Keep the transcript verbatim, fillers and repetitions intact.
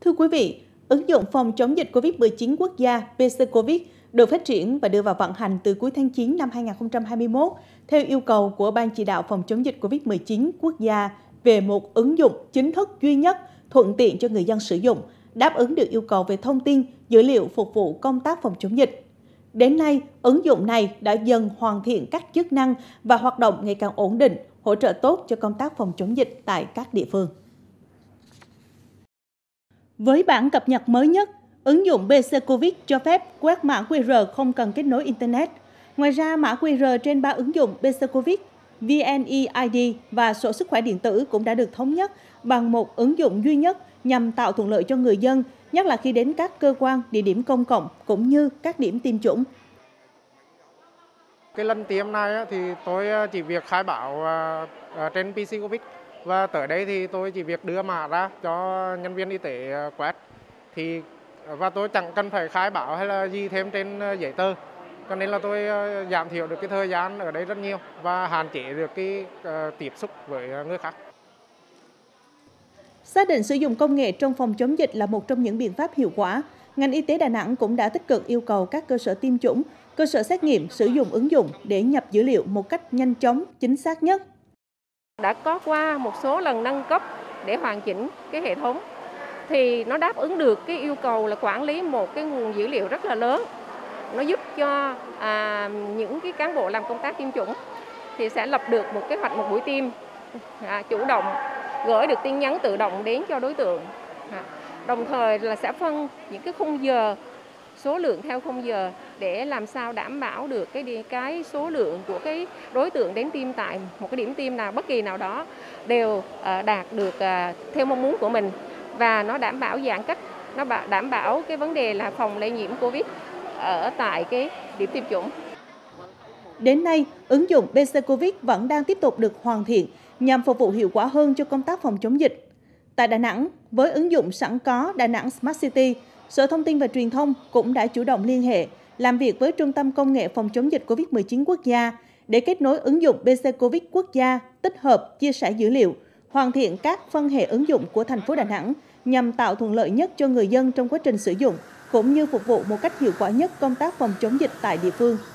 Thưa quý vị, ứng dụng phòng chống dịch Covid mười chín quốc gia pê xê Covid được phát triển và đưa vào vận hành từ cuối tháng chín năm hai nghìn không trăm hai mươi mốt theo yêu cầu của Ban chỉ đạo phòng chống dịch Covid mười chín quốc gia về một ứng dụng chính thức duy nhất, thuận tiện cho người dân sử dụng, đáp ứng được yêu cầu về thông tin, dữ liệu phục vụ công tác phòng chống dịch. Đến nay, ứng dụng này đã dần hoàn thiện các chức năng và hoạt động ngày càng ổn định, hỗ trợ tốt cho công tác phòng chống dịch tại các địa phương. Với bản cập nhật mới nhất, ứng dụng pê xê Covid cho phép quét mã quy rờ không cần kết nối Internet. Ngoài ra, mã quy rờ trên ba ứng dụng pê xê Covid, vê en e i đê và sổ sức khỏe điện tử cũng đã được thống nhất bằng một ứng dụng duy nhất nhằm tạo thuận lợi cho người dân, nhất là khi đến các cơ quan, địa điểm công cộng cũng như các điểm tiêm chủng. Cái lần tiêm này thì tôi chỉ việc khai báo trên pê xê Covid. Và tới đây thì tôi chỉ việc đưa mã ra cho nhân viên y tế quét. Thì và tôi chẳng cần phải khai báo hay là gì thêm trên giấy tờ. Cho nên là tôi giảm thiểu được cái thời gian ở đây rất nhiều và hạn chế được cái uh, tiếp xúc với người khác. Xác định sử dụng công nghệ trong phòng chống dịch là một trong những biện pháp hiệu quả. Ngành y tế Đà Nẵng cũng đã tích cực yêu cầu các cơ sở tiêm chủng, cơ sở xét nghiệm sử dụng ứng dụng để nhập dữ liệu một cách nhanh chóng, chính xác nhất. Đã có qua một số lần nâng cấp để hoàn chỉnh cái hệ thống thì nó đáp ứng được cái yêu cầu là quản lý một cái nguồn dữ liệu rất là lớn. Nó giúp cho à, những cái cán bộ làm công tác tiêm chủng thì sẽ lập được một kế hoạch một buổi tiêm, à, chủ động gửi được tin nhắn tự động đến cho đối tượng. À, đồng thời là sẽ phân những cái khung giờ, số lượng theo khung giờ để làm sao đảm bảo được cái cái số lượng của cái đối tượng đến tiêm tại một cái điểm tiêm nào bất kỳ nào đó đều uh, đạt được uh, theo mong muốn của mình, và nó đảm bảo giãn cách, nó đảm bảo cái vấn đề là phòng lây nhiễm Covid ở tại cái điểm tiêm chủng. Đến nay, ứng dụng pê xê Covid vẫn đang tiếp tục được hoàn thiện nhằm phục vụ hiệu quả hơn cho công tác phòng chống dịch. Tại Đà Nẵng, với ứng dụng sẵn có Đà Nẵng Smart City, Sở Thông tin và Truyền thông cũng đã chủ động liên hệ, làm việc với Trung tâm Công nghệ Phòng chống dịch Covid mười chín quốc gia để kết nối ứng dụng pê xê Covid quốc gia, tích hợp, chia sẻ dữ liệu, hoàn thiện các phân hệ ứng dụng của thành phố Đà Nẵng nhằm tạo thuận lợi nhất cho người dân trong quá trình sử dụng, cũng như phục vụ một cách hiệu quả nhất công tác phòng chống dịch tại địa phương.